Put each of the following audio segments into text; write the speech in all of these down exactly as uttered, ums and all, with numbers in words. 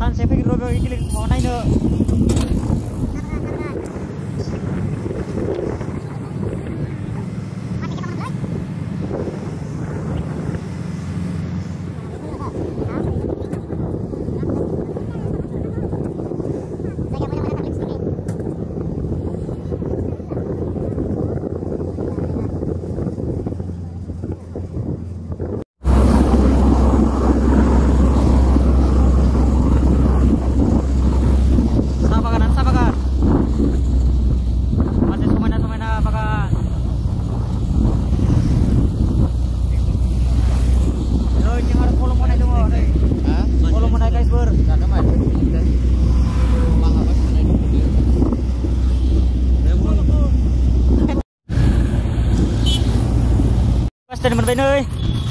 lantai pergi robo iki mau naik no. Trên mình về nơi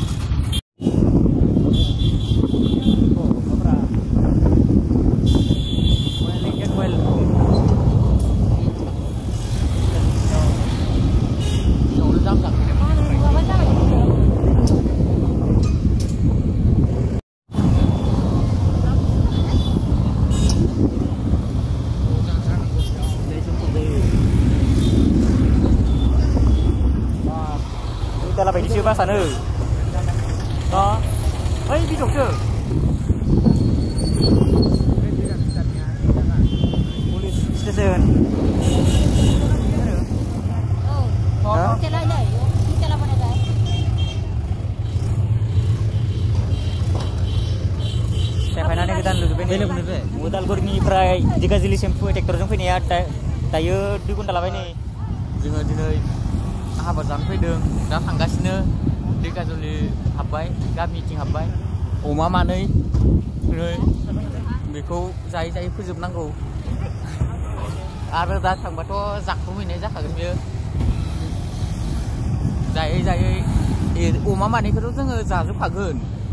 ta là phải đi siêu ba sản ư đó ấy đi trục chưa police station đó saya final kita dulu bener bener modal gorni fry jika jeli shampoo tractor jong fini ya tayo di kun dalam ini जोङो दिनै हाबा जानो फैदों दा थांगासिनो दैगाजुलि हाबबाय गामिथिं हाबबाय अमा मानै नै बेखौ जायै जायै फोजोबनांगौ आरो दा थांबाथ' जाखांहैनाय जाखागोन बियो जायै जायै अमा मानैखौथ' जोङो जाजोबखागोन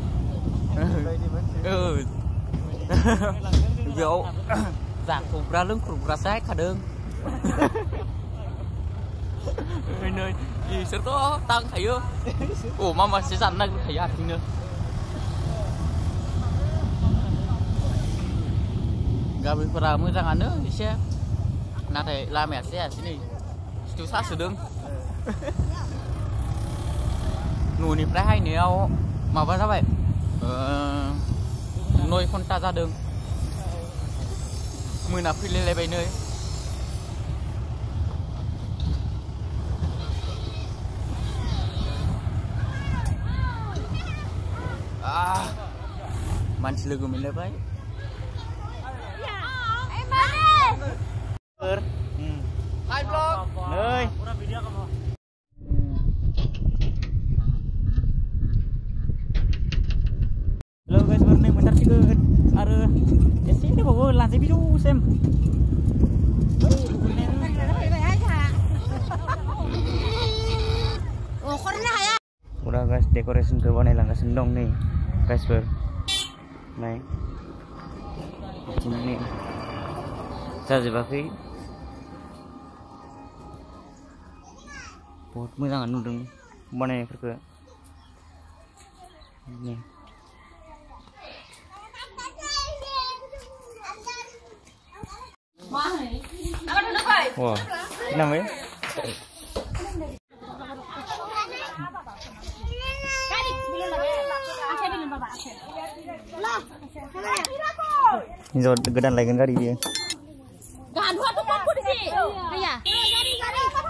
बेयाव जाख्रुबग्रा लोंख्रुबग्रासो हायखादों नै बिसोरथ' दांखायो अमा मासे जानो नागिरखायो हारसिंनो गामिफोरा मोजाङानो एसे नाथाय लामायासो जायासै नै सिथु सासोदों न'निफ्राय हायनायाव माबा जाबाय नय घन्टा जादों मोनाफैलायलायबाय नै मानसि लोगो मोनलायबाय हाय ब्लग नै पुरा video kamu halo guys berni bentar sih kan are ya sini bawa lantai video sem udah guys decoration ke wanai langga sendong nih guys ber naik sini जाजोबाखै बहुत मोजाङानो नुदों बानायनायफोरखौ nih wah ini namanya ini jauh gedan lagi kan dia. Gak ada tuh di sini. Ayah.